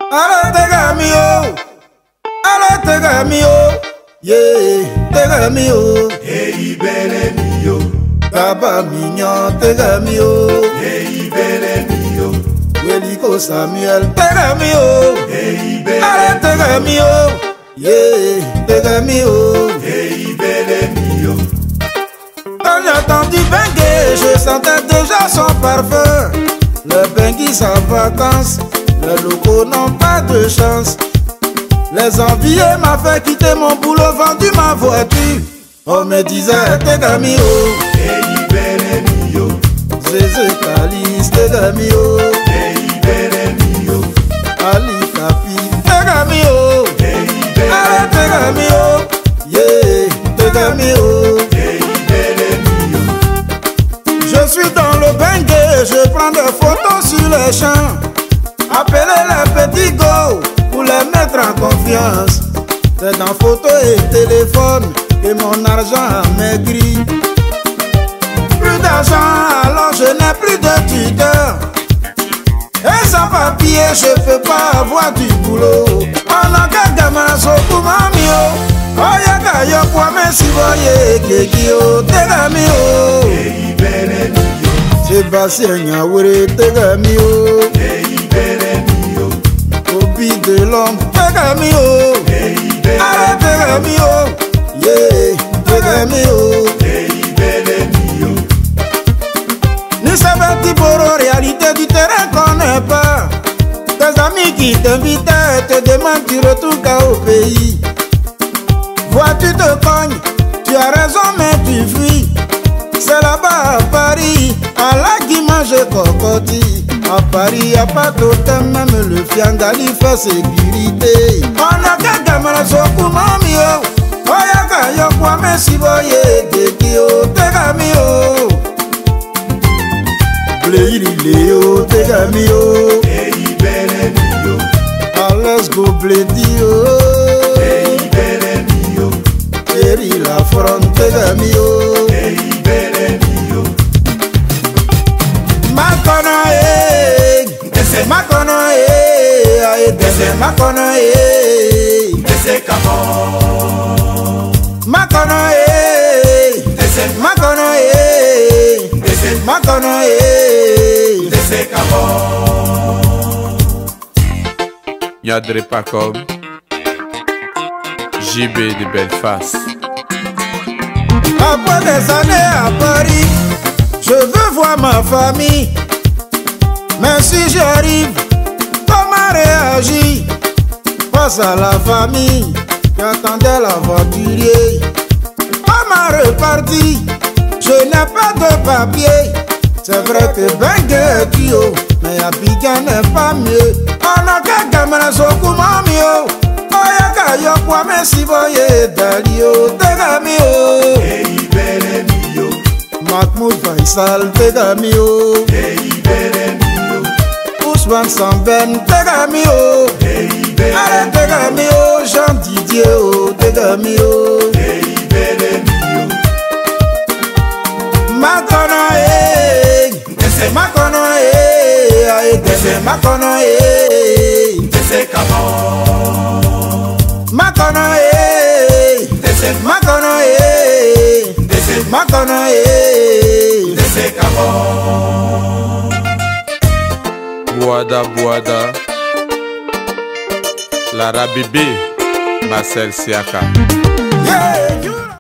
Allez, Tegamio, allez, Tegamio, yeah, Tegamio, hey, belle mio, Baba mignon, Tegamio, hey, belle mio, Weliko Samuel, Tegamio, hey, belle, allez, Tegamio, yeah, Tegamio, hey, belle mio, quand j'ai entendu Bengue, je sentais déjà son parfum. Le Bengue sans vacances, les locaux n'ont pas de chance. Les envieux m'ont fait quitter mon boulot, vendu ma voiture. On me disait Tegamio, hey, belle mio, Zézé Kalis, Tegamio, hey, belle mio, Ali Kapi, Tegamio, hey, belle, allez Tegamio, yeah, Tegamio. hey, belle mio, Je suis dans le Bengue, je prends des photos sur les champs. Appelez les petits go pour les mettre en confiance. C'est dans photo et téléphone que mon argent a maigri. Plus d'argent, alors je n'ai plus de tuteur. Et sans papier, je peux pas avoir du boulot. On a qu'à gamin, so pour mamio. Oya yo kwa mesi boye kekio Tegamio. hey, belle mio, Sébastien Nyawere Tegamio. hey, belle mio, Kopi de l'homme Tegamio. hey, belle, Allez Tegamio, yeah, Tegamio. hey, belle mio, Ni sabati poro, réalité du terrain qu'on n'est pas. Tes amis qui t'invitaient te demandent tu retournes au pays. Vois tu te cognes, tu as raison mais tu fuis. C'est là-bas à Paris, à la qui mange cocotti. À Paris, y'a pas d'hôtel, même le fiangali fait sécurité. On a qu'à gamara soku mamio. Oya ka yo kwa mesi boye kekio Tegamio. Bleili Leo Tegamio. hey, belle mio, Let's go bledio. hey, belle mio, Eri la front Tegamio. hey, belle mio, Makono Makono aye dese Makono dese kamo, Makono dese, Makono dese, Makono dese kamo, Yadre Pacob, JB de Belfast. Après des années à Paris, je veux voir ma famille. Mais si j'arrive, comment réagir face à la famille qui attendait l'aventurier? Comment repartir? Je n'ai pas de papier. C'est vrai que Bengue est duo, mais Abidjan n'est pas mieux. On a qu'à gamana soku mamio. Oya ka yo kwa mesi boye dalio Tegamio. hey, belle mio, Mahmoud Faisal Tegamio. hey, belle mio, Ousmane Samben Tegamio. hey, belle, Allez Tegamio. Jean Didier oh, Tegamio. hey, belle mio, Makono dese, Makono aye dese Makono dese kamo, Makono dese, Makono dese, Makono dese kamo, Bouada Bouada, Lara Bébé, Marcel Siaka.